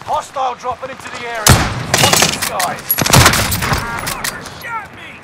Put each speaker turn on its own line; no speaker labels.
Hostile dropping into the area. Watch the skies.
Shot me!